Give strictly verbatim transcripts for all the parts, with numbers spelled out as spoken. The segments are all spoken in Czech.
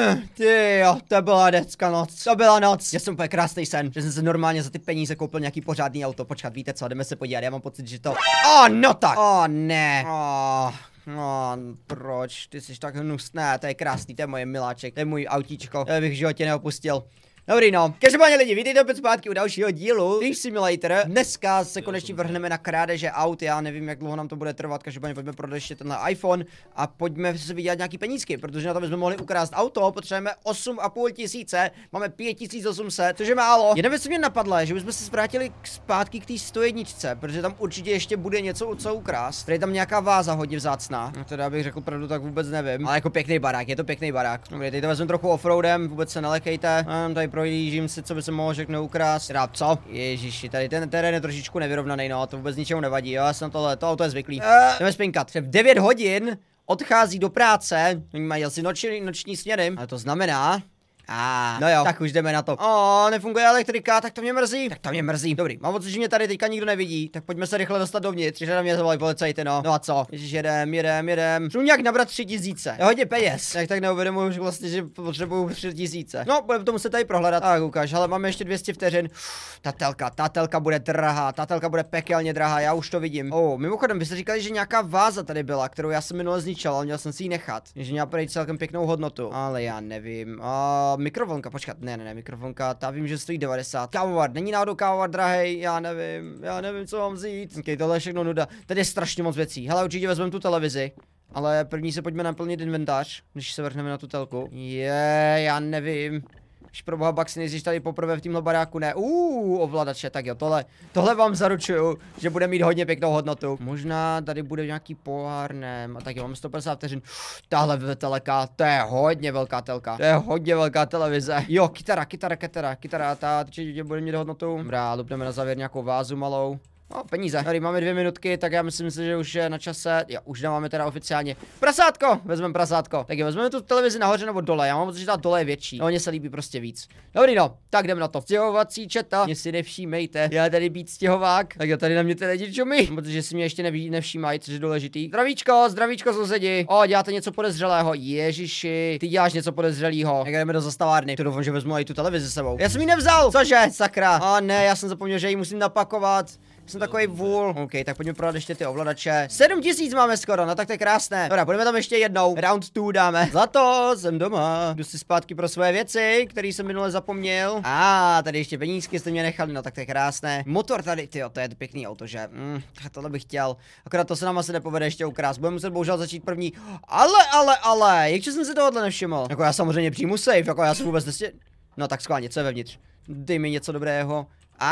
Ty jo, to byla decka noc. To byla noc. Já jsem úplně krásný sen, že jsem se normálně za ty peníze koupil nějaký pořádný auto. Počkat, víte co, jdeme se podívat, já mám pocit, že to... Oh, no tak. Oh, ne. Oh. No, proč? Ty jsi tak hnusné, to je krásný, to je moje miláček, to je můj autíčko, já bych v životě neopustil. Dobrý no, každopádně lidi, vítejte opět zpátky u dalšího dílu Thief Simulator. Dneska se konečně vrhneme na krádeže aut, já nevím, jak dlouho nám to bude trvat, každopádně pojďme prodat ještě tenhle iPhone a pojďme si vydělat nějaký penízky, protože na to bychom mohli ukrást auto, potřebujeme osm a půl tisíce, máme pět tisíc osm set, což je málo. Jedna věc, co mě napadla, je, že bychom se vrátili zpátky k té sto jedna, protože tam určitě ještě bude něco, co ukrást. Tady je tam nějaká váza hodně vzácná, no teda bych řekl pravdu, tak vůbec nevím, ale jako pěkný barák, je to pěkný barák. Dobrý, teď to vezmeme trochu offroadem, vůbec se nelekejte. Projíždím si, co by se mohlo řeknout ukrást. Teda co? Ježiši, tady ten terén je trošičku nevyrovnaný, no, to vůbec ničemu nevadí, jo, já jsem tohle, to auto je zvyklý. Uh, jdeme spinkat. V devět hodin odchází do práce, oni mají asi noční, noční směny, ale to znamená... Ah, no jo, tak už jdeme na to. O, nefunguje elektrika, tak to mě mrzí. Tak to mě mrzí. Dobrý, mám pocit, že mě tady teďka nikdo nevidí, tak pojďme se rychle dostat dovnitř, že na mě zavolají policajty, no. No a co? Ježiš, jedem, jedem, jedem. Můžu nějak nabrat tři tisíce. Je hodně peněz. Tak tak neuvědomuji, že vlastně, že potřebuju tři tisíce. No, budeme to muset tady prohledat. Tak ukáž, ale máme ještě dvě stě vteřin. Ta telka, ta telka bude drahá, ta telka bude pekelně drahá, já už to vidím. Oh, mimochodem, vy jste říkali, že nějaká váza tady byla, kterou já jsem minule zničil, ale měl jsem si ji nechat. Že měla prý celkem pěknou hodnotu. Ale já nevím. A mikrovlnka, počkat. Ne, ne, ne, mikrofonka, ta vím, že stojí devadesát. Kávovar, není náhodou kávovar drahej, já nevím, já nevím, co mám vzít. Okay, tohle je všechno nuda. Tady je strašně moc věcí. Hele, určitě vezmeme tu televizi. Ale první se pojďme naplnit inventář, když se vrhneme na tu telku. Je, já nevím. Když pro boha Baxi nejsi tady poprvé v tomhle baráku, ne. Uuu, ovladače, tak jo, tohle, tohle vám zaručuju, že bude mít hodně pěknou hodnotu. Možná tady bude nějaký pohárnem, a tak jo, mám sto padesát vteřin. Tahle teleka, to je hodně velká telka, to je hodně velká televize. Jo, kytara, kytara, kytara, kytara, ta určitě bude mít hodnotu. Dobrá, lupneme na závěr nějakou vázu malou. No, peníze. Tady máme dvě minutky, tak já myslím si, že už je na čase. Jo, už nemáme teda oficiálně. Prasátko! Vezmeme prasátko. Tak jo, vezmeme tu televizi nahoře nebo dole. Já mám pocit, že ta dole je větší. No, mně se líbí prostě víc. Dobrý no, tak jdem na to. Stěhovací četa. Mě si nevšímejte. Já tady být stěhovák. Tak jo, tady na mě ty lidi čumí. Protože si mě ještě neví, nevšímají, což je důležitý. Zdravíčko, zdravíčko sousedi. O, děláte něco podezřelého. Ježiši, ty děláš něco podezřelého. Tak jdeme do zastavárny. To doufám, že vezmu i tu televizi s sebou. Já jsem ji nevzal. Cože, sakra. A ne, já jsem zapomněl, že ji musím napakovat. Jsem takový vůl. OK, tak pojďme prodat ještě ty ovladače. sedm tisíc máme skoro, no tak to je krásné. Dobrá, pojďme tam ještě jednou. Round two dáme. Za to jsem doma. Jdu si zpátky pro své věci, které jsem minule zapomněl. A ah, tady ještě penízky jste mě nechali, no tak to je krásné. Motor tady, tyjo, to je pěkný auto, že? Mm, tohle bych chtěl. Akorát to se nám asi nepovede ještě ukrást. Budeme muset bohužel začít první. Ale, ale, ale, jakže jsem si tohle nevšiml? Jako já samozřejmě přijmu safe, jako já jsem vůbec nestě... No tak skválně, co je vevnitř? Dej mi něco dobrého.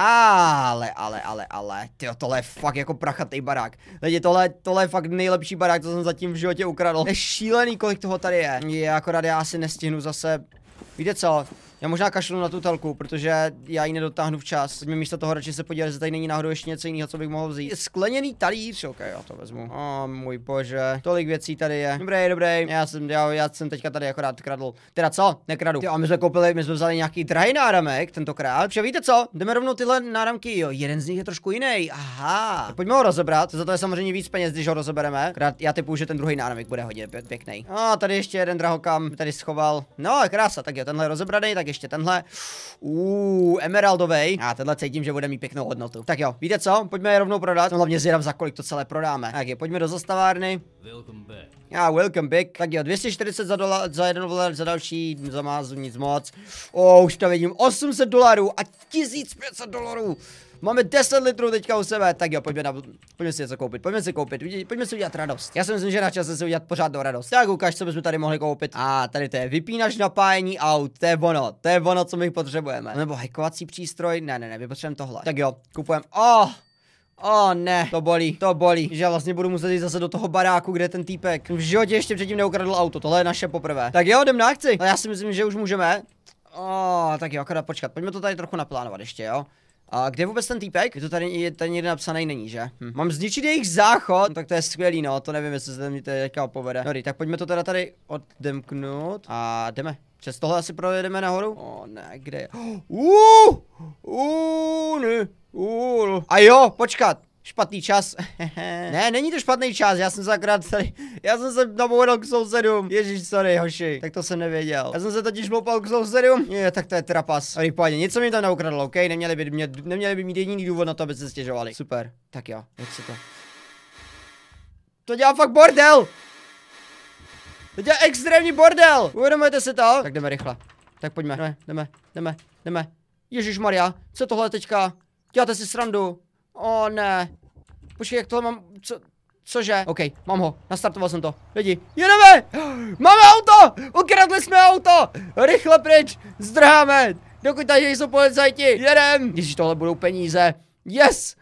Ale, ale, ale, ale, tyjo, tohle je fakt jako prachatý barák. Lidi, tohle, tohle je fakt nejlepší barák, co jsem zatím v životě ukradl. Je šílený, kolik toho tady je. Je, akorát já asi nestihnu zase, víte co? Já možná kašlu na tu telku, protože já ji nedotáhnu včas. Pojďme místo toho radši se podívat, že tady není náhodou ještě něco jiného, co bych mohl vzít. Skleněný talíř, ok, já to vezmu. O můj bože, tolik věcí tady je. Dobrý, dobrý, já jsem, já, já jsem teďka tady akorát kradl. Teda co? Nekradu. Jo, my jsme koupili, my jsme vzali nějaký drahý náramek tentokrát. Protože víte co? Jdeme rovnou tyhle náramky, jo, jeden z nich je trošku jiný. Aha. Tak pojďme ho rozebrat, za to je samozřejmě víc peněz, když ho rozebereme. Krát, já typuju, že ten druhý náramek bude hodně pěkný. A tady ještě jeden drahokam tady schoval. No, krása, tak jo, tenhle rozebraný, tak ještě tenhle. Uuu, emeraldovej. A tenhle cítím, že bude mít pěknou hodnotu. Tak jo, víte co? Pojďme je rovnou prodat. Jsem hlavně zvědav, za kolik to celé prodáme. Tak jo, pojďme do zastavárny. Welcome back. A ah, welcome back. Tak jo, dvě stě čtyřicet za, dola, za jeden dolar, za další, za mázu, nic moc. O, oh, už to vidím, osm set dolarů a tisíc pět set dolarů. Máme deset litrů teďka u sebe, tak jo, pojďme, na, pojďme si něco koupit, pojďme si koupit, pojďme si udělat radost. Já si myslím, že na čase si udělat pořádnou radost. Tak ukáž, co bychom tady mohli koupit. A ah, tady to je vypínač napájení aut, to je ono, to je ono, co my potřebujeme. Nebo hackovací přístroj, ne, ne, ne, my potřebujeme tohle. Tak jo, kupujeme, oh! O ne, to bolí, to bolí, že já vlastně budu muset jít zase do toho baráku, kde je ten týpek v životě ještě předtím neukradl auto, tohle je naše poprvé. Tak jo, jdem na akci, ale já si myslím, že už můžeme. O, tak jo, akorát počkat, pojďme to tady trochu naplánovat ještě, jo. A kde je vůbec ten týpek? Je to tady, je tady někde napsaný, není, že? Hm. Mám zničit jejich záchod, no, tak to je skvělý, no, to nevím, jestli se mi to teďka povede. Dobrý, tak pojďme to teda tady odemknout a jdeme. Přes tohle asi projedeme nahoru? O ne, kde je? Uuu, uuu, ne, uuu. A jo, počkat. Špatný čas. Ne, není to špatný čas, já jsem se akorát tady, já jsem se naboural k sousedům. Ježíš, sorry, hoši, tak to jsem nevěděl. Já jsem se totiž vloupal k sousedům. Je, tak to je trapas. Ale pojď, něco mi tam neukradlo, ok? Neměli by, mě, neměli by mít jediný důvod na to, aby se stěžovali. Super, tak jo, jak se to. To dělá fakt bordel! To dělá extrémní bordel! Uvědomujete si to? Tak jdeme rychle. Tak pojďme, jdeme, jdeme, jdeme, jdeme. Ježišmarja, co tohle teďka? Děláte si srandu? O ne. Počkej, jak tohle mám, co, cože? OK, mám ho, nastartoval jsem to. Lidi, jedeme! Máme auto! Ukradli jsme auto! Rychle pryč, zdrháme! Dokud tady jsou policajti, jedem! Ježiš, tohle budou peníze. Yes!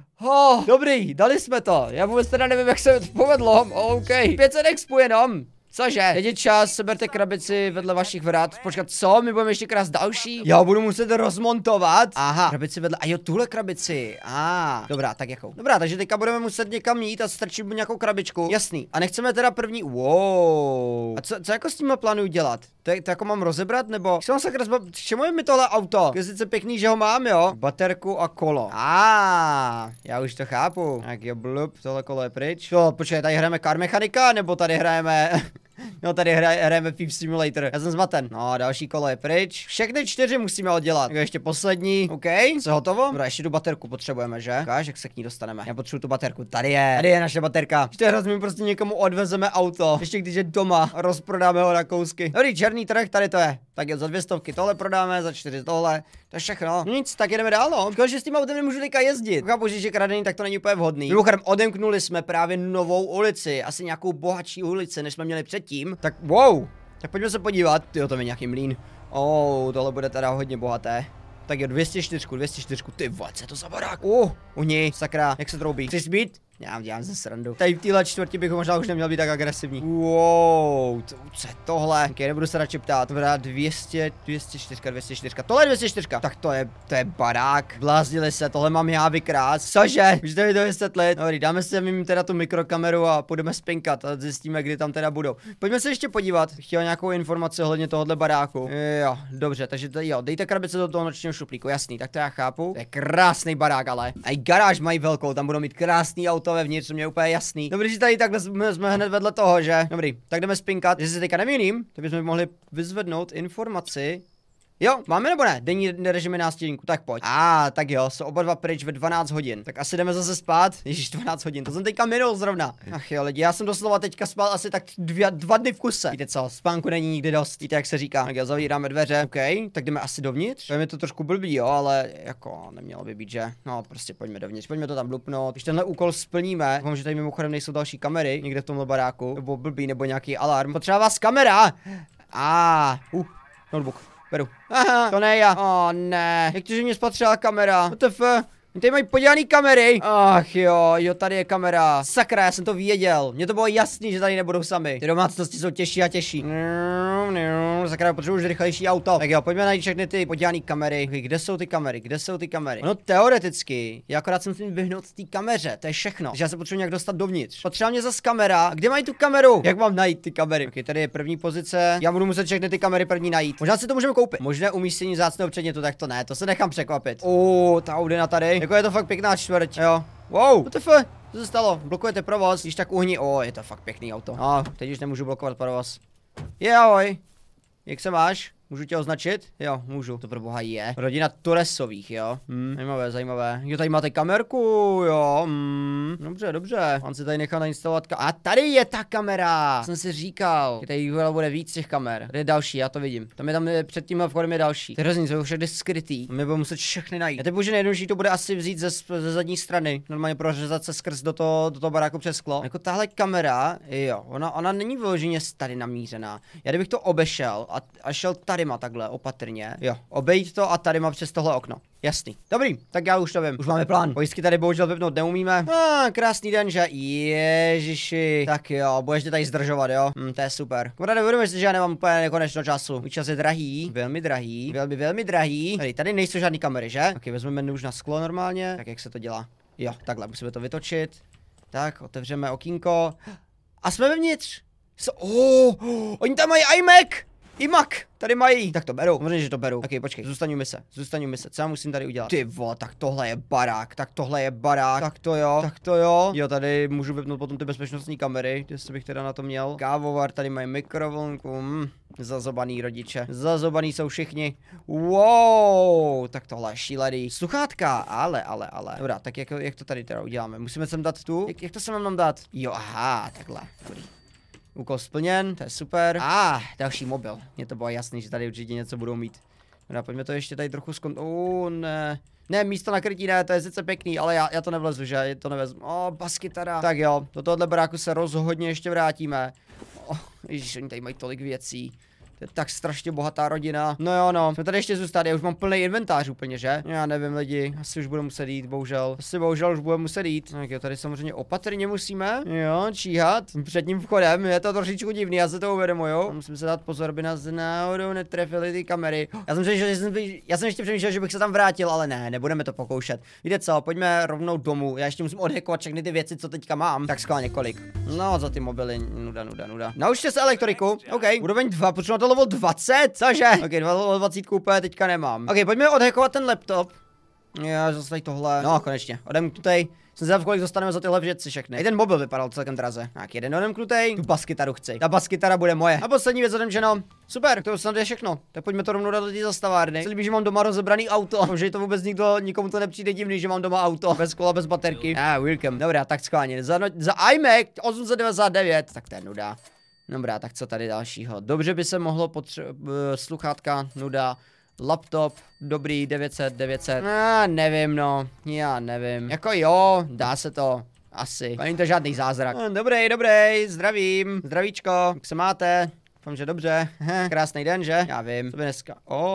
Oh, dobrý, dali jsme to. Já vůbec teda nevím, jak se to povedlo. OK, pět set expů jenom. Cože? Teď je čas, seberte krabici vedle vašich vrat. Počkat, co? My budeme ještě krás další? Já budu muset rozmontovat. Aha, krabici vedle, a jo, tuhle krabici. A, ah, dobrá, tak jakou? Dobrá, takže teďka budeme muset někam jít a strčit nějakou krabičku. Jasný. A nechceme teda první, wow. A co, co jako s tím plánuju dělat? To, to jako mám rozebrat, nebo? Jsem sakra, k čemu je mi tohle auto? Je sice pěkný, že ho mám, jo? Baterku a kolo. A, ah, já už to chápu. Tak jo, blup, tohle kolo je pryč. To, počkej, tady hrajeme car mechanika, nebo tady hrajeme... No tady hraje, hrajeme Thief Simulator. Já jsem zmaten. No, další kolo je pryč. Všechny čtyři musíme oddělat. Tak ještě poslední. OK, co hotovo? Dobrá, ještě tu baterku potřebujeme, že? Ukáž, jak se k ní dostaneme. Já potřebuji tu baterku. Tady je. Tady je naše baterka. Ještě raz mi prostě někomu odvezeme auto. Ještě když je doma, rozprodáme ho na kousky. Dobrý, černý trh, tady to je. Tak jo, za dvě stovky tohle prodáme, za čtyři tohle. To je všechno. Nic, tak jedeme dál, no. Škoda, že s tím autem nemůžu teďka jezdit. Chápu, že je kradený, tak to není úplně vhodný. Mimochodem, odemknuli jsme právě novou ulici. Asi nějakou bohatší ulici, než jsme měli předtím. Tak wow. Tak pojďme se podívat. Tyjo, to je nějaký mlýn. Oh, tohle bude teda hodně bohaté. Tak jo, dvě stě čtyři, dvě stě čtyři, ty vole, co je to za barák? Uh, u ní, sakra, jak se troubí. Chceš být? Já dělám ze srandu. Tady v téhle čtvrti bych možná už neměl být tak agresivní. Wow, to, co je tohle? Ok, nebudu se radši ptát. Dobrá, dvě stě, dvě stě čtyři, dvě stě čtyři. Tohle je dvě stě čtyři. Tak to je, to je barák. Bláznili se, tohle mám já vykrás. Cože? Můžete mi to vysvětlit? Dobrý, dáme si mým teda tu mikrokameru a půjdeme spinkat a zjistíme, kdy tam teda budou. Pojďme se ještě podívat. Chtěl nějakou informaci ohledně tohohle baráku. Jo, dobře, takže to, jo, dejte krabice do toho nočního šuplíku, jasný, tak to já chápu. To je krásný barák, ale. A i garáž mají velkou, tam budou mít krásný auto vevnitř, to mě je úplně jasný. Dobrý, že tady takhle jsme, jsme hned vedle toho, že? Dobrý, tak jdeme spinkat. Že se teďka nemýlím, tak bychom mohli vyzvednout informaci. Jo, máme nebo ne? Denní režimy nástěnníku, tak pojď. A ah, tak jo, jsou oba dva pryč ve dvanáct hodin. Tak asi jdeme zase spát. Ježíš, dvanáct hodin, to jsem teďka minul zrovna. Ach jo, lidi, já jsem doslova teďka spal asi tak dvě, dva dny v kuse. Víte co, spánku není nikdy dost, víte jak se říká. Tak jo, zavíráme dveře, ok, tak jdeme asi dovnitř. To je mi to trošku blbý, jo, ale jako nemělo by být, že? No, prostě pojďme dovnitř, pojďme to tam blupnout. Když tenhle úkol splníme, doufám, že tady mimochodem nejsou další kamery někde v tomhle baráku, nebo blbý, nebo nějaký alarm. Potřeba vás kamera. A, ah, uh, notebook. Beru. Aha, to ne já. Oh ne. Jak to, že mě spatřila kamera? What the fuck? Tady mají podělaný kamery. Ach jo, jo, tady je kamera. Sakra, já jsem to věděl. Mně to bylo jasný, že tady nebudou sami. Ty domácnosti jsou těžší a těžší. Sakra, potřebuji už rychlejší auto. Tak jo, pojďme najít všechny ty podělaný kamery. Kde jsou ty kamery? Kde jsou ty kamery? No teoreticky, já akorát jsem musím vyhnout té kameře, to je všechno. Takže já se potřebuji nějak dostat dovnitř. Potřeba mě zase kamera. Kde mají tu kameru? Jak mám najít ty kamery? Okay, tady je první pozice. Já budu muset všechny ty kamery první najít. Možná si to můžeme koupit. Možné umístění vzácného předmětu, tak to ne, to se nechám překvapit. Oh, ta Audina tady. Jako je to fakt pěkná čtvrť. Jo. Wow, what the fuck? Co se stalo? Blokujete provoz, když tak uhni. O, oh, je to fakt pěkný auto. No, teď už nemůžu blokovat provoz. Je, ahoj. Jak se máš? Můžu tě označit? Jo, můžu. To pro boha je. Rodina Torresových, jo. Hmm, zajímavé, zajímavé. Jo, tady máte kamerku, jo. Hmm, dobře, dobře. On si tady nechal nainstalovat ka- A tady je ta kamera. Jsem si říkal. Tady bude víc těch kamer. Tady je další, já to vidím. Tam je tam je, před tím vchodem je další. To je hrozný, jsou všude skrytý. My budeme muset všechny najít. A teď už nejjednodušší to bude asi vzít ze, ze zadní strany. Normálně prořezat se skrz do toho, do toho baráku přes sklo. Jako tahle kamera, jo, ona, ona není vyloženě tady namířená. Já kdybych to obešel a, a šel tady má takhle opatrně. Jo, obejít to a tady má přes tohle okno. Jasný. Dobrý, tak já už to vím. Už máme plán. Pojistky tady bohužel vypnout neumíme. Ah, krásný den, že? Ježiši. Tak jo, budeš tady zdržovat, jo? Hm, to je super. Kamaráde, uvědomuješ si, že já nemám úplně nekonečno času. Můj čas je drahý, velmi drahý, velmi, velmi drahý. Tady, tady nejsou žádný kamery, že? Ok, vezmeme nůž na sklo normálně. Tak jak se to dělá? Jo, takhle, musíme to vytočit. Tak, otevřeme okýnko. A jsme vevnitř. So, oh, oh, oni tam mají iMac. iMac. Tady mají. Tak to beru. Možná, že to beru. Ok, počkej, zůstaňu mise. Zůstaňu mise. Co já musím tady udělat? Ty vole, tak tohle je barák. Tak tohle je barák. Tak to jo. Tak to jo. Jo, tady můžu vypnout potom ty bezpečnostní kamery. Jestli bych teda na to měl. Kávovar, tady mají mikrovlnku. Hm. Zazobaný rodiče. Zazobaný jsou všichni. Wow, tak tohle je šílený. Sluchátka, ale, ale, ale. Dobrá, tak jak, jak to tady teda uděláme? Musíme sem dát tu? Jak, jak to se mám dát? Jo, aha, takhle. Dobrý. Úkol splněn, to je super. A ah, další mobil. Mně to bylo jasný, že tady určitě něco budou mít. Dobrá, pojďme to ještě tady trochu skont... Oh, ne. Ne, místo na krytí ne, to je sice pěkný, ale já, já to nevlezu, že? Já to nevezmu. O, oh, baskytara. Tak jo, do tohohle baráku se rozhodně ještě vrátíme. Oh, ježiš, oni tady mají tolik věcí. To je tak strašně bohatá rodina. No jo, no. Jsme tady ještě zůstali, já už mám plný inventář úplně, že? Já nevím, lidi. Asi už budu muset jít, bohužel. Asi bohužel už budeme muset jít. Tak jo, tady samozřejmě opatrně musíme. Jo, číhat. Před tím vchodem je to trošičku divný, já se to uvědomuju. Musím se dát pozor, aby nás náhodou netrefily ty kamery. Já jsem přemýšlel, že jsem, já jsem ještě přemýšlel, že bych se tam vrátil, ale ne, nebudeme to pokoušet. Víte co, pojďme rovnou domů. Já ještě musím odhekovat všechny ty věci, co teďka mám. Tak skvěle několik. No, za ty mobily, nuda, nuda, nuda. Naučte se elektriku. OK, úroveň dva, potřebuji to level dvacet, cože? Ok, dvacet úplně teďka nemám. Ok, pojďme odhekovat ten laptop. Já zase tady tohle. No, konečně. Odemknutej. Jsem zvědav, kolik dostaneme za tyhle věci všechny. I ten mobil vypadal celkem draze. Tak, jeden odemknutej. Tu baskytaru chci. Ta baskytara bude moje. A poslední věc odemčeno. Super, to snad je všechno. Tak pojďme to rovnou dát do té zastavárny. Se líbí, že mám doma rozebraný auto. Že to vůbec nikdo, nikomu to nepřijde divný, že mám doma auto. Bez kola, bez baterky. Ah, welcome. Dobrá, tak schválně. Za, no, za iMac osm set devadesát devět. Tak to je nuda. Dobrá, tak co tady dalšího? Dobře by se mohlo potřebovat uh, sluchátka, nuda, laptop, dobrý, devět set, devět set. Já nevím, no, já nevím. Jako jo, dá se to, asi. Není to žádný zázrak. No, dobrý, dobrý, zdravím, zdravíčko, jak se máte? Doufám, že dobře. Krásný den, že? Já vím, to by dneska.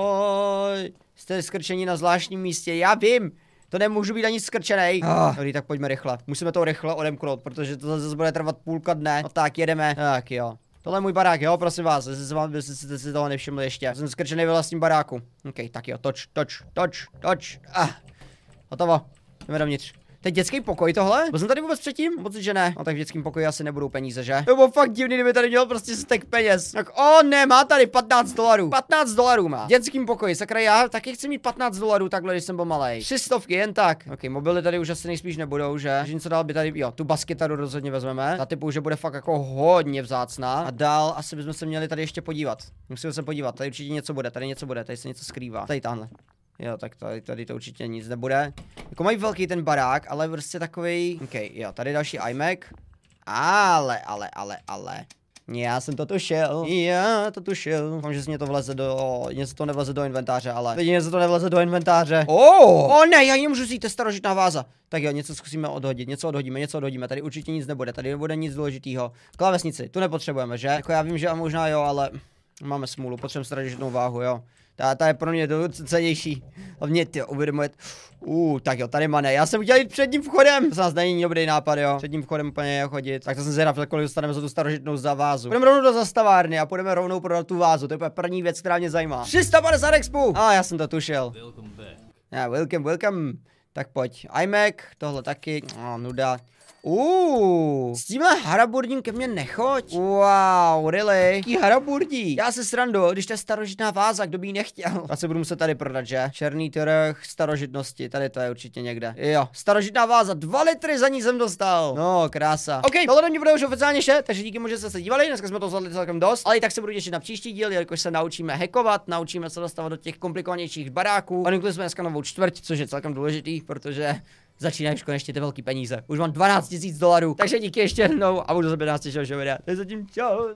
Oj, jste skrčení na zvláštním místě, já vím. To nemůžu být ani skrčenej. Oh, dobrý, tak pojďme rychle. Musíme to rychle odemknout, protože to zase bude trvat půlka dne. No tak, jedeme. Tak jo. Tohle je můj barák, jo, prosím vás, jestli jste si toho nevšimli ještě. Jsem skrčený ve vlastním baráku. OK, tak jo, toč, toč, toč, toč. Ah, hotovo. Jdeme dovnitř. Teď dětský pokoj tohle? Byl jsem tady vůbec předtím? Pocit, že ne. No tak v dětském pokoji asi nebudou peníze, že? To bylo fakt divný, kdyby tady měl prostě stek peněz. Tak o ne, má tady patnáct dolarů. patnáct dolarů má. V dětském pokoji, sakra, já taky chci mít patnáct dolarů takhle, když jsem byl malej. tři stovky, jen tak. Ok, mobily tady už asi nejspíš nebudou, že? Že něco dál by tady, jo, tu baskytaru rozhodně vezmeme. Ta typu, že bude fakt jako hodně vzácná. A dál asi bychom se měli tady ještě podívat. Musíme se podívat, tady určitě něco bude, tady něco bude, tady se něco skrývá. Tady tamhle. Jo, tak tady, tady to určitě nic nebude. Jako mají velký ten barák, ale prostě takový. OK, jo, tady další iMac. Ale, ale, ale, ale. Já jsem to tušil. Já to tušil. Doufám, že se mě to vleze do. Něco to nevleze do inventáře, ale. Teď něco to nevleze do inventáře. Oh! O ne, já ji můžu vzít, to je starožitná váza. Tak jo, něco zkusíme odhodit, něco odhodíme, něco odhodíme. Tady určitě nic nebude, tady nebude nic důležitého. Klávesnici, tu nepotřebujeme, že? Jako já vím, že a možná jo, ale. Máme smůlu, potřebujeme starožitnou váhu, jo. Ta, ta je pro mě cenější. Hlavně ty uvědomujete. Uh, tak jo, tady má ne. Já jsem chtěl jít před tím vchodem. To nás není dobrý nápad, jo. Před tím vchodem úplně chodit. Tak to jsem zvědav, kolik dostaneme za tu starožitnou za vázu. Půjdeme rovnou do zastavárny a půjdeme rovnou prodat tu vázu. To je první věc, která mě zajímá. tři sta padesát expů. A ah, já jsem to tušil. Yeah, welcome, welcome. Tak pojď. iMac, tohle taky. Oh, nuda. Uuu, s tímhle haraburdím ke mně nechoď. Wow, really? Jaký haraburdí? Já se srandu, když to je starožitná váza, kdo by ji nechtěl. Já se budu muset tady prodat, že? Černý trh, starožitnosti, tady to je určitě někde. Jo, starožitná váza, dva litry za ní jsem dostal. No, krása. OK, tohle do mě bude už oficiálně vše, takže díky mu, že jste se dívali, dneska jsme to zvládli celkem dost. Ale i tak se budu těšit na příští díl, jelikož se naučíme hackovat, naučíme se dostávat do těch komplikovanějších baráků. Unikli jsme dneska novou čtvrť, což je celkem důležitý, protože začínají už konečně ty velký peníze. Už mám dvanáct tisíc dolarů, takže díky ještě jednou a budu se na vás těšit, že videa. Tak zatím čau.